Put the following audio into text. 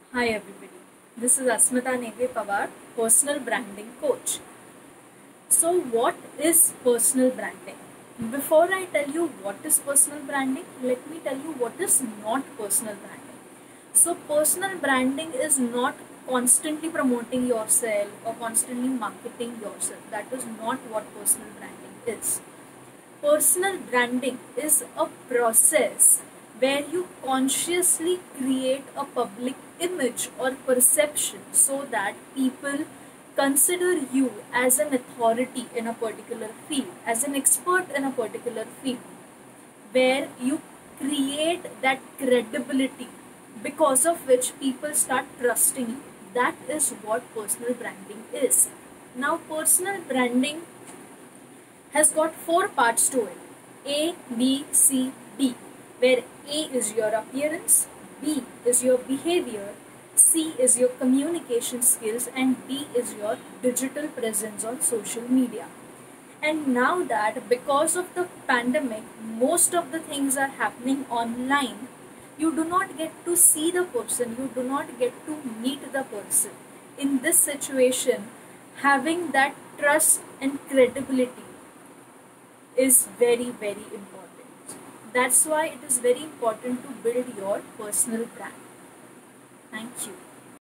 Hi everybody, this is Asmita Neve Pawar, personal branding coach. So what is personal branding? Before I tell you what is personal branding, let me tell you what is not personal branding. So personal branding is not constantly promoting yourself or constantly marketing yourself. That is not what personal branding is. Personal branding is a process where you consciously create a public image or perception so that people consider you as an authority in a particular field, as an expert in a particular field, where you create that credibility because of which people start trusting you. That is what personal branding is. Now, personal branding has got four parts to it: A, B, C, D, where A is your appearance, B is your behavior, C is your communication skills, and D is your digital presence on social media. And now that because of the pandemic, most of the things are happening online, you do not get to see the person, you do not get to meet the person. In this situation, having that trust and credibility is very, very important. That's why it is very important to build your personal brand. Thank you.